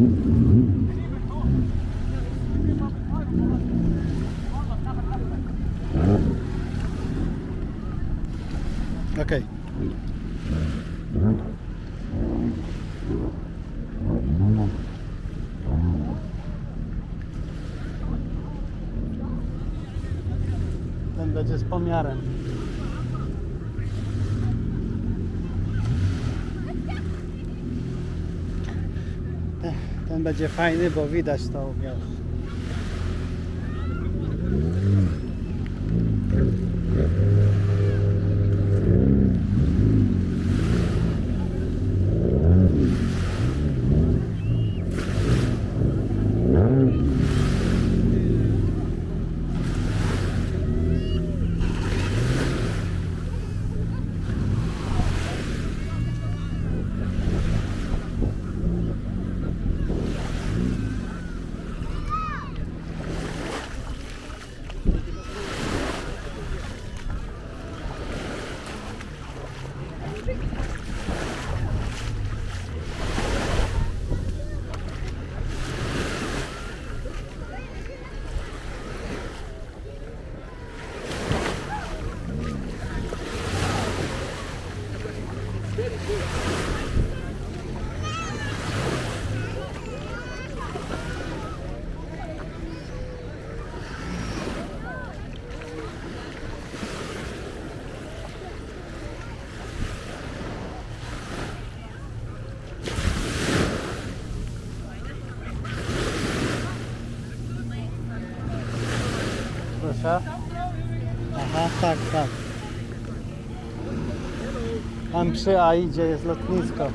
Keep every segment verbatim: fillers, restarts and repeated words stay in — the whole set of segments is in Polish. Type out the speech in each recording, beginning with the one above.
Okej. Ten będzie z pomiarem. Ten, ten będzie fajny, bo widać to, wiesz. Proszę. Aha, tak, tak. Tam przy Aidzie jest lotnisko.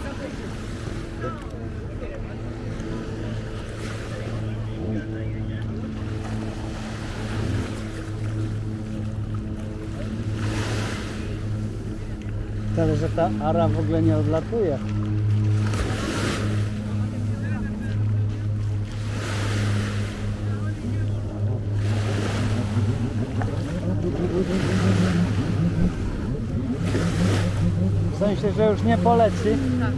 Ale że ta ara w ogóle nie odlatuje. W sensie, że już nie poleci? Tak.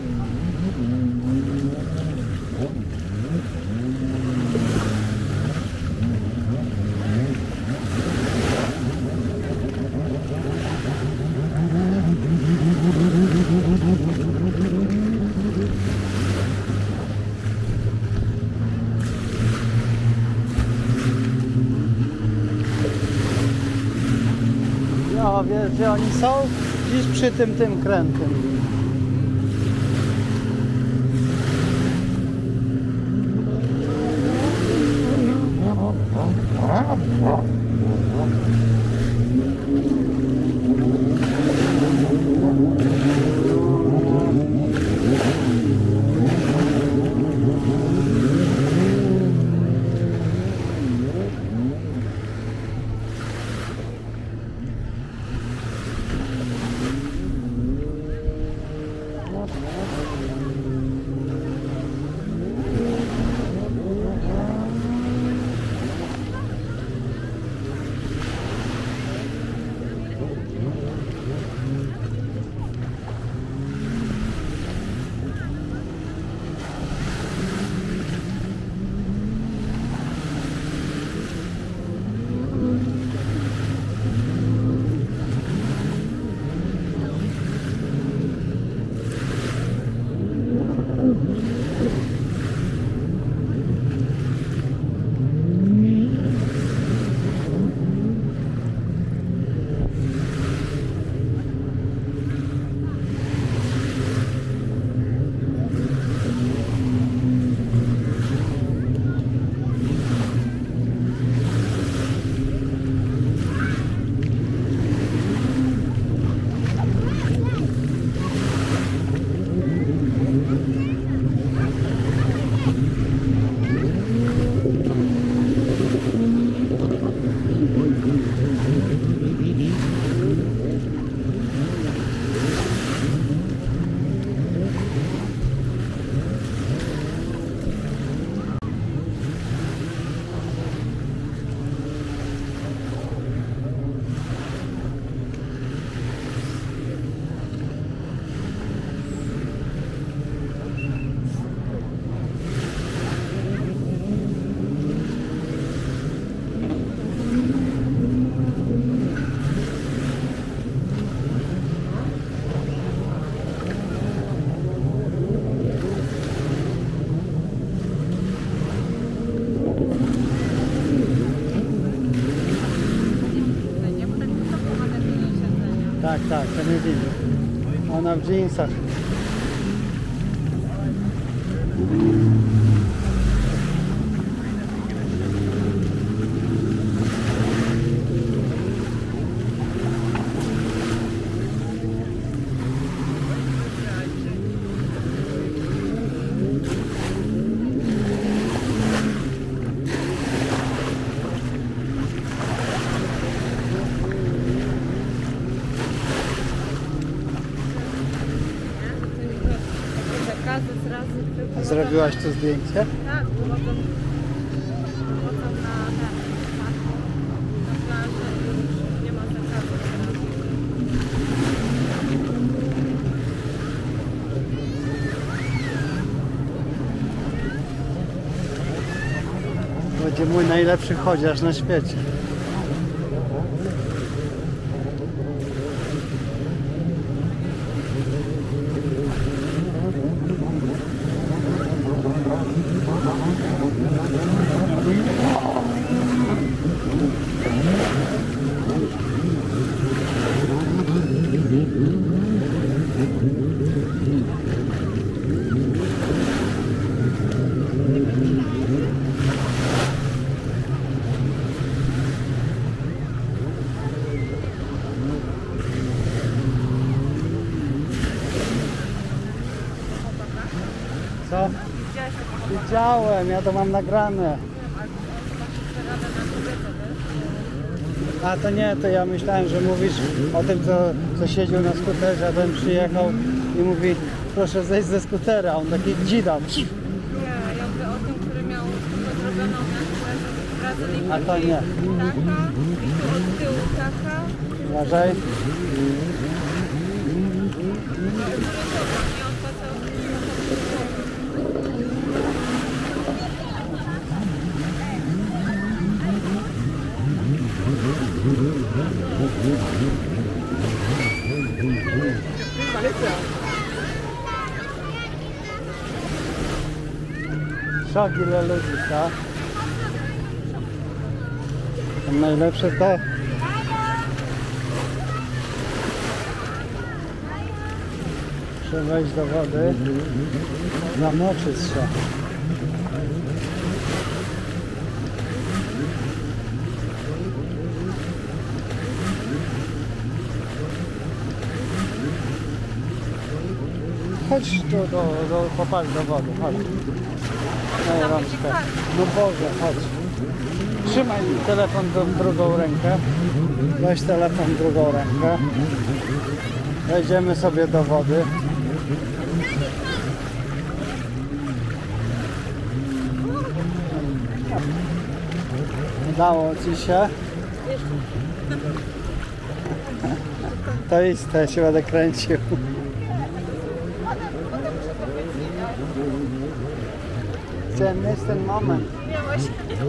No, wiesz, gdzie oni są? Dziś przy tym, tym krętym. Tak, tak, to nie widzi. Ona w dżinsach. Zrobiłaś tu zdjęcie? Tak, wychodzą, wychodzą na, na, na plażę i już nie ma zakazu. Będzie mój najlepszy chociaż na świecie. Co? Widziałem, ja to mam nagrane. A to nie, to ja myślałem, że mówisz o tym, co, co siedział na skuterze, a ten przyjechał i mówi, proszę zejść ze skutera, on taki dzida. Nie, ja mówię o tym, który miał zrobioną na skórze, a to nie. Taka, i tu od tyłu taka. Uważaj. Szok, ile ludzi, tak? Najlepsze to trzeba wejść do wody, zamoczyć się. Chodź tu do, do, popatrz do wody, chodź. No, rączkę. No Boże, chodź. Trzymaj telefon w drugą rękę. Weź telefon w drugą rękę. Wejdziemy sobie do wody. Udało ci się? To jest, to ja się będę kręcił. Chciałem mieć ten moment. Miałeś.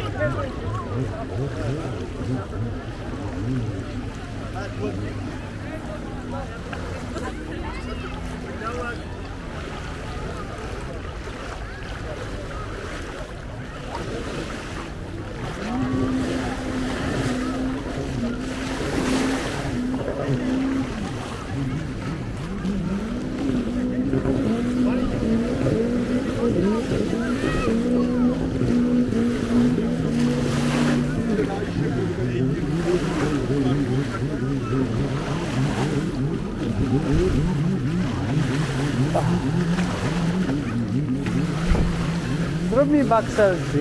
Zrób mi back selfie.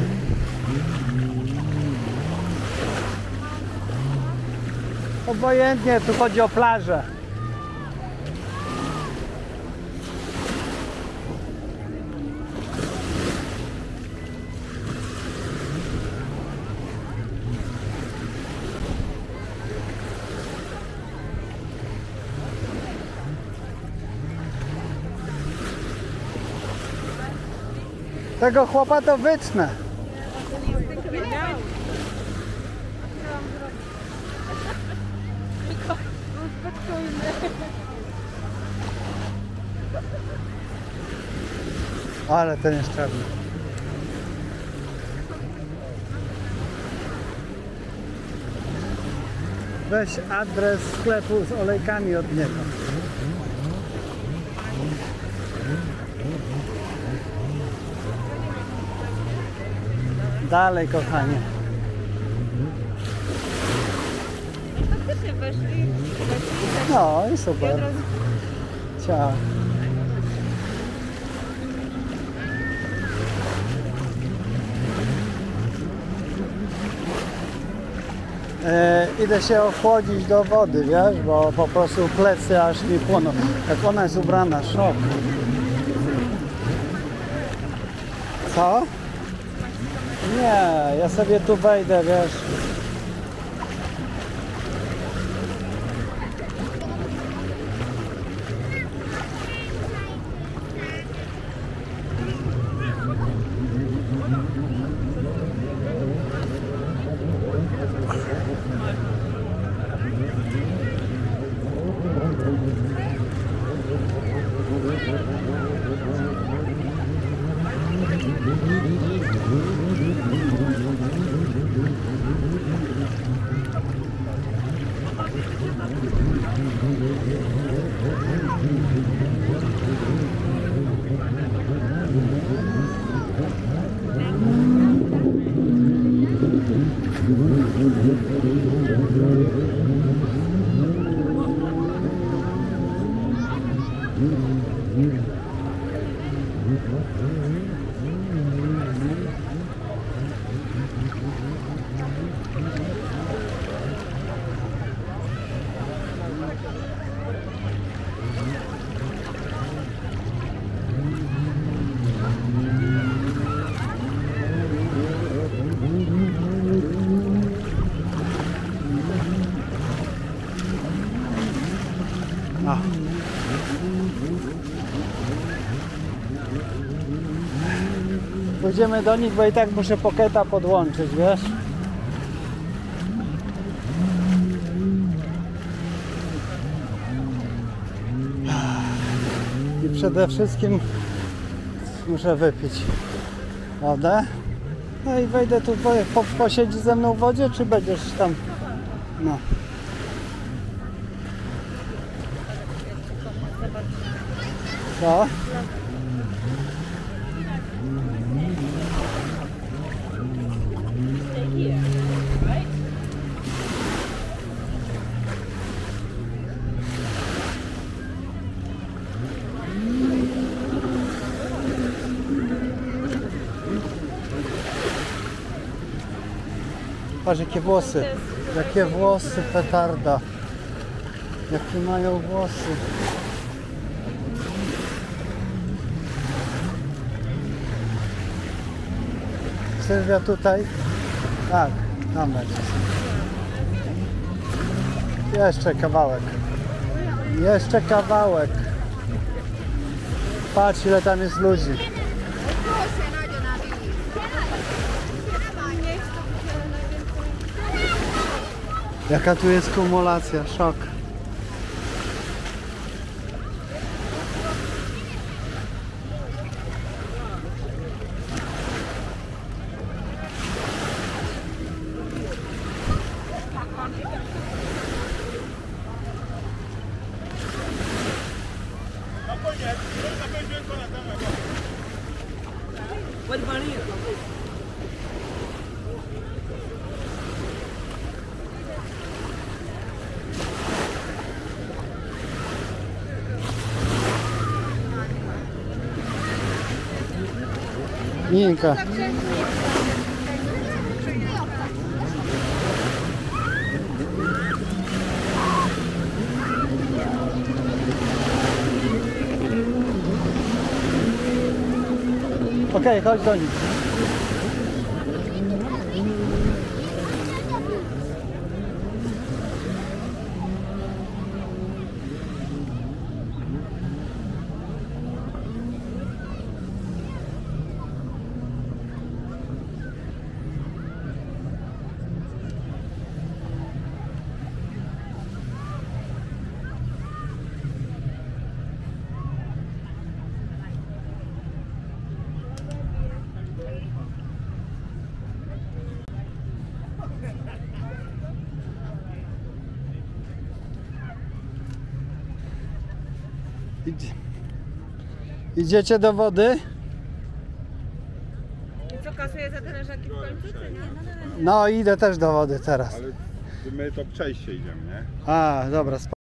Obojętnie, tu chodzi o plażę. Tego chłopa to wytnę. Ale ten jest czarny. Weź adres sklepu z olejkami od niego. Dalej, kochanie. Faktycznie weszli, weszli, weszli. No i super. Ciao. E, idę się ochłodzić do wody, wiesz, bo po prostu plecy aż mi płoną. Jak ona jest ubrana, szok. Co? Nie, ja sobie tu wejdę, wiesz. A. Pójdziemy do nich, bo i tak muszę poketa podłączyć, wiesz? I przede wszystkim muszę wypić wodę. No i wejdę tu, po, posiedzi ze mną w wodzie, czy będziesz tam? No. Co? Patrz, jakie włosy, jakie włosy, petarda, jakie mają włosy. Sylwia tutaj? Tak, tam będzie. Jeszcze kawałek. Jeszcze kawałek. Patrz, ile tam jest ludzi. Jaka tu jest kumulacja, szok. Ninka. Okej, okay, chodź do nich. Idzie. Idziecie do wody? I co, kasuje za te leżaki w końcu, czy nie? No idę też do wody teraz. Ale my to przejście idziemy, nie? A, dobra, spoko.